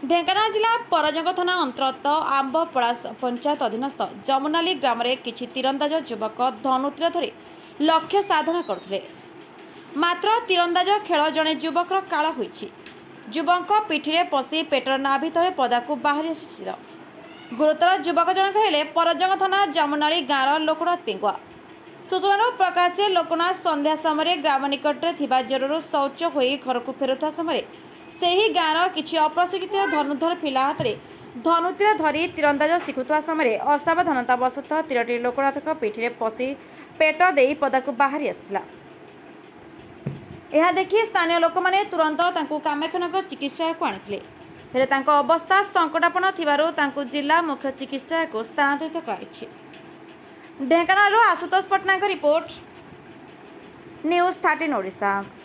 ढेंकानाल जिला परजंग थाना अंतर्गत आंबपड़ास पंचायत अधीनस्थ जमुनाली ग्राम में किछि तीरंदाज युवक धनुतीर धरी लक्ष्य साधना करथिले। मात्र तीरंदाज खेल जड़े युवकर काल होइछि। युवक पिठिरे पशि पेटर नाभि तले पदाकू बाहरी आसी। गुरुतर युवक जनक हेले परजंग थाना जमुनाली गाँवर लोकनाथ पेंगुआ। सूचना प्रकाश लोकनाथ संध्या समय ग्राम निकट में ज्वरु शौच हो घर को फेरुवा समय से ही गाँवर किसी अप्रशिक्षित धनुधर पिला हाथ में धनुतीर धरी तीरंदाज शिखुवा समय असावधानतावशतः तीरटी लोकनाथ पिठिरे पशि पेट दे पदाकू बाहरी आसाला। यह देखि स्थानीय लोक मैंने तुरंत कामाक्षानगर चिकित्सालय को आनी हेले अवस्था संकटापन्न थिबारु तांकु जिला मुख्य चिकित्सालय को स्थानांतरित कराइछि। Dhenkanal Ashutosh Pattanayak report news 13 Odisha.